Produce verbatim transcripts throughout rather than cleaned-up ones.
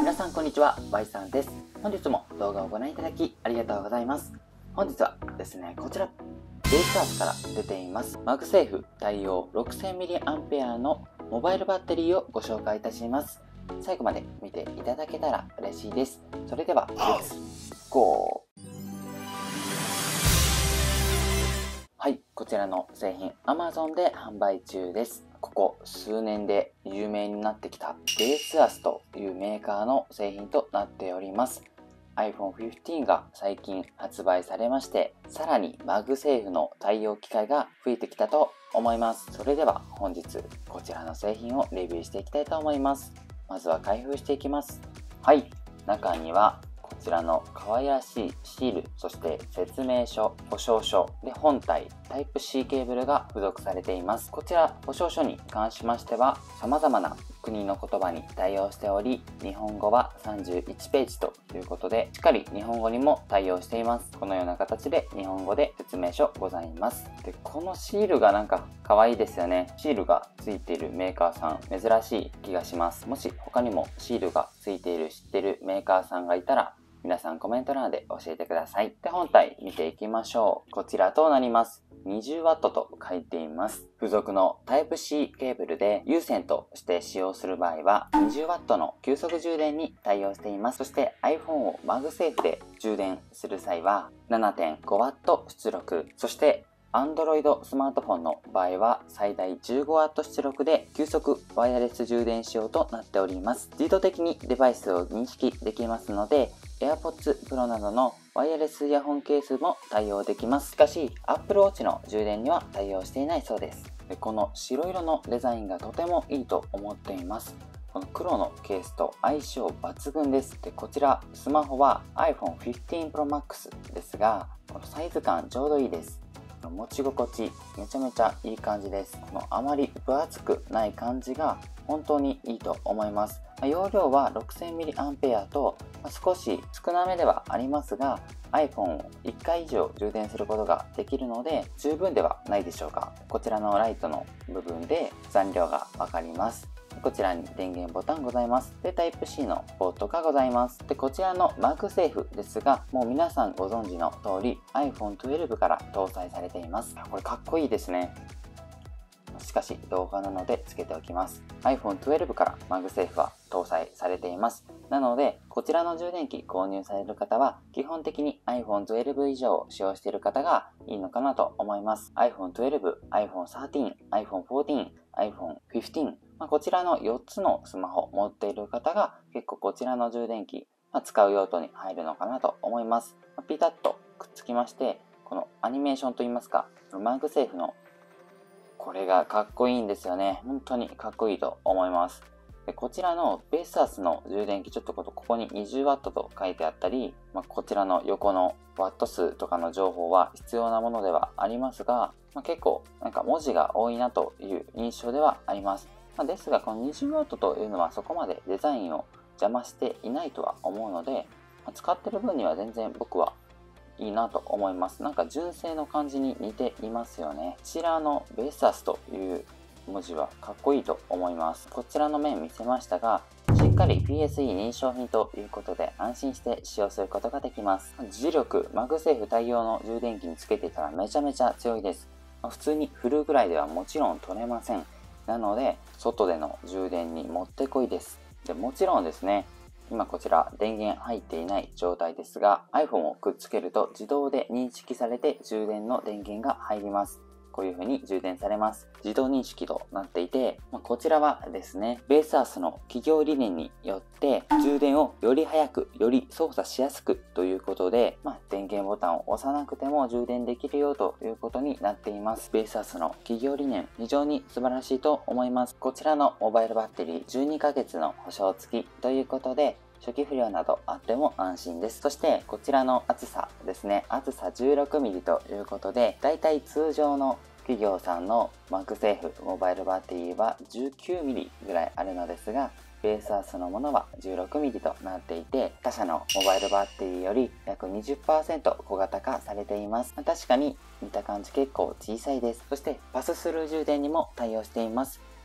皆さんこんにちは、Y さんです。本日も動画をご覧いただきありがとうございます。本日はですね、こちらベースアースから出ていますマグセーフ対応 ろくせんミリアンペア のモバイルバッテリーをご紹介いたします。最後まで見ていただけたら嬉しいです。それではレッツゴー。はい、こちらの製品 Amazon で販売中です。ここ数年で有名になってきたベースアースというメーカーの製品となっております。 アイフォンフィフティーン が最近発売されまして、さらにマグセーフの対応機会が増えてきたと思います。それでは本日こちらの製品をレビューしていきたいと思います。まずは開封していきます。はい、中にはこちらの可愛らしいシール、そして説明書、保証書で本体タイプ シー ケーブルが付属されています。こちら保証書に関しましては様々な国の言葉に対応しており、日本語はさんじゅういちページということで、しっかり日本語にも対応しています。このような形で日本語で説明書ございます。で、このシールがなんか可愛いですよね。シールが付いているメーカーさん珍しい気がします。もし他にもシールが付いている知ってるメーカーさんがいたら皆さんコメント欄で教えてください。で、本体見ていきましょう。こちらとなります。にじゅうワット と書いています。付属のタイプ シー ケーブルで有線として使用する場合は にじゅうワット の急速充電に対応しています。そして iPhone をマグセーフで充電する際は ななてんごワット 出力、そしてAndroid スマートフォンの場合は最大 じゅうごワット 出力で急速ワイヤレス充電仕様となっております。自動的にデバイスを認識できますので AirPods Pro などのワイヤレスイヤホンケースも対応できます。しかし Apple Watch の充電には対応していないそうです。で、この白色のデザインがとてもいいと思っています。この黒のケースと相性抜群です。で、こちらスマホは アイフォンフィフティーンプロマックス ですが、このサイズ感ちょうどいいです。持ち心地めちゃめちゃいい感じです。このあまり分厚くない感じが本当にいいと思います。容量は ろくせんミリアンペア と少し少なめではありますが iPhone をいっかい以上充電することができるので十分ではないでしょうか。こちらのライトの部分で残量がわかります。こちらに電源ボタンございます。で、タイプ シー のポートがございます。で、こちらのマグセーフですが、もう皆さんご存知の通り アイフォントゥエルブ から搭載されています。これかっこいいですね。しかし動画なのでつけておきます。アイフォントゥエルブ からマグセーフは搭載されています。なので、こちらの充電器購入される方は、基本的に アイフォントゥエルブ 以上を使用している方がいいのかなと思います。アイフォントゥエルブ、アイフォンサーティーン、アイフォンフォーティーン、アイフォンフィフティーン、まあ、こちらのよっつのスマホを持っている方が結構こちらの充電器、まあ、使う用途に入るのかなと思います。まあ、ピタッとくっつきまして、このアニメーションといいますか、マグセーフのこれがかっこいいんですよね。本当にかっこいいと思います。で、こちらのベースアースの充電器、ちょっとここに にじゅうワット と書いてあったり、まあ、こちらの横のワット数とかの情報は必要なものではありますが、まあ、結構なんか文字が多いなという印象ではあります。まあ、ですがこの にじゅうワット というのはそこまでデザインを邪魔していないとは思うので、まあ、使ってる分には全然僕はいいなと思います。なんか純正の感じに似ていますよね。こちらのベースアースという文字はかっこいいと思います。こちらの面見せましたが、しっかり ピーエスイー 認証品ということで安心して使用することができます。磁力、マグセーフ対応の充電器につけていたらめちゃめちゃ強いです。普通にフルぐらいではもちろん取れません。なので、外での充電にもってこいです。で、もちろんですね、今こちら電源入っていない状態ですが iPhone をくっつけると自動で認識されて充電の電源が入ります。こういう風に充電されます。自動認識となっていて、まあ、こちらはですね、ベースアースの企業理念によって充電をより早く、より操作しやすくということで、まあ、電源ボタンを押さなくても充電できるよということになっています。ベースアースの企業理念、非常に素晴らしいと思います。こちらのモバイルバッテリーじゅうにかげつの保証付きということで、初期不良などあっても安心です。そしてこちらの厚さですね、厚さ じゅうろくミリ ということで、だいたい通常の企業さんのマグセーフモバイルバッテリーは じゅうきゅうミリ ぐらいあるのですが、ベースアースのものは じゅうろくミリ となっていて、他社のモバイルバッテリーより約 にじゅっパーセント 小型化されています。確かに見た感じ結構小さいです。そしてパススルー充電にも対応しています。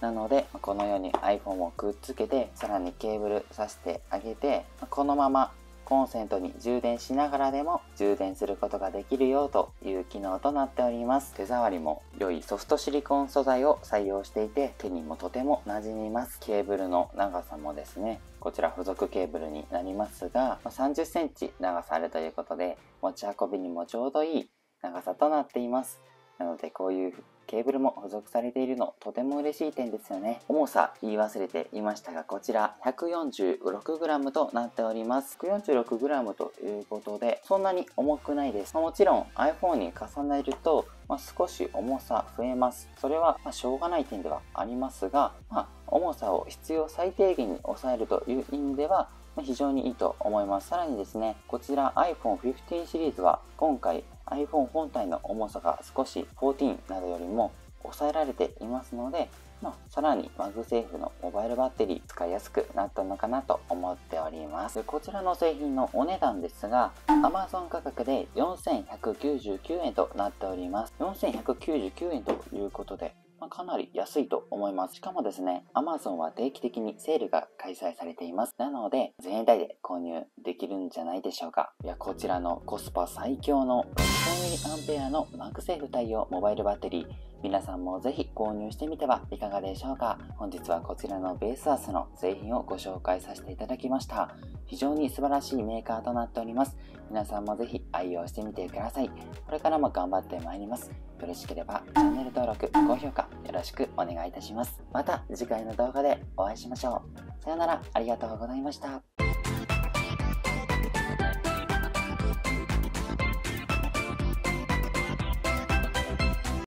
なのでこのように iPhone をくっつけて、さらにケーブル挿してあげて、このままコンセントに充電しながらでも充電することができるよという機能となっております。手触りも良いソフトシリコン素材を採用していて、手にもとても馴染みます。ケーブルの長さもですね、こちら付属ケーブルになりますが、さんじゅっセンチ長さあるということで、持ち運びにもちょうどいい長さとなっています。なのでこういうケーブルも付属されているのとても嬉しい点ですよね。重さ言い忘れていましたが、こちら ひゃくよんじゅうろくグラム となっております。ひゃくよんじゅうろくグラム ということでそんなに重くないです。もちろん iPhone に重ねると、まあ、少し重さ増えます。それはまあしょうがない点ではありますが、まあ、重さを必要最低限に抑えるという意味では非常にいいと思います。さらにですね、こちら アイフォンフィフティーン シリーズは今回 iPhone 本体の重さが少しじゅうよんなどよりも抑えられていますので、まあ、さらにマグセーフのモバイルバッテリー使いやすくなったのかなと思っております。こちらの製品のお値段ですが Amazon 価格でよんせんひゃくきゅうじゅうきゅうえんとなっております。よんせんひゃくきゅうじゅうきゅうえんということで、まあ、かなり安いと思います。しかもですね、Amazon は定期的にセールが開催されています。なので、全円台で購入できるんじゃないでしょうか。いや、こちらのコスパ最強の ろくせんミリアンペア のマグセーフ対応モバイルバッテリー、皆さんもぜひ購入してみてはいかがでしょうか。本日はこちらのベースアースの製品をご紹介させていただきました。非常に素晴らしいメーカーとなっております。皆さんもぜひ愛用してみてください。これからも頑張ってまいります。よろしければチャンネル登録、高評価よろしくお願いいたします。また次回の動画でお会いしましょう。さよなら、ありがとうございました。